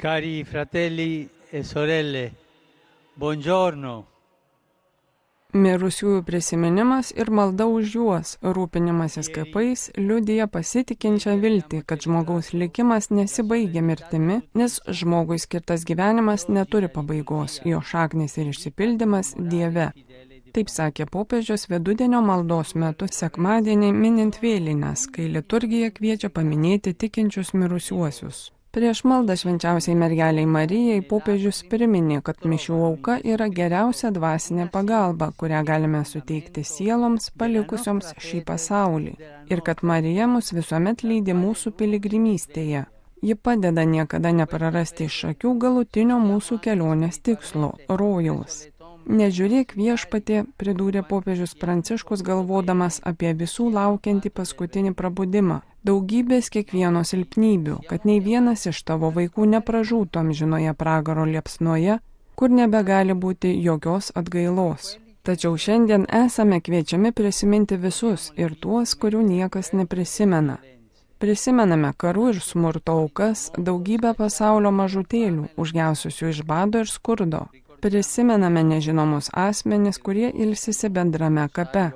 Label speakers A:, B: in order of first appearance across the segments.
A: Cari fratelli e sorelle, buongiorno.
B: Mirusiųjų prisiminimas ir malda už juos, rūpinimasis kapais, liudija pasitikinčią viltį, kad žmogaus likimas nesibaigia mirtimi, nes žmogui skirtas gyvenimas neturi pabaigos, jo šaknis ir išsipildymas Dieve. Taip sakė popiežius vidudienio maldos metu sekmadienį minint vėlines, kai liturgija kviečia paminėti tikinčius mirusiuosius. Prieš maldą švenčiausiai mergeliai Marijai popiežius priminė, kad mišių auka yra geriausia dvasinė pagalba, kurią galime suteikti sieloms palikusioms šį pasaulį, ir kad Marija mus visuomet lydi mūsų piligrimystėje. Ji padeda niekada neprarasti iš akių galutinio mūsų kelionės tikslo – rojaus. Nežiūrėk viešpatie, pridūrė popiežius Pranciškus galvodamas apie visų laukiantį paskutinį prabudimą. Daugybės kiekvieno silpnybių, kad nei vienas iš tavo vaikų nepražūtų amžinoje pragaro liepsnoje, kur nebegali būti jokios atgailos. Tačiau šiandien esame kviečiami prisiminti visus ir tuos, kurių niekas neprisimena. Prisimename karų ir smurto aukas, daugybę pasaulio mažutėlių, užgesusių iš bado ir skurdo. Prisimename nežinomus asmenis, kurie ilsisi bendrame kape.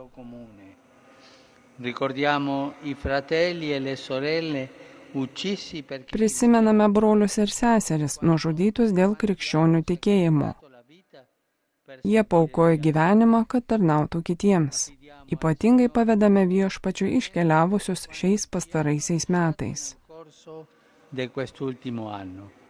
B: Prisimename brolius ir seseris, nužudytus dėl krikščionių tikėjimo. Jie paaukojo gyvenimą, kad tarnautų kitiems. Ypatingai pavedame Viešpačiui iškeliavusius šiais pastaraisiais metais.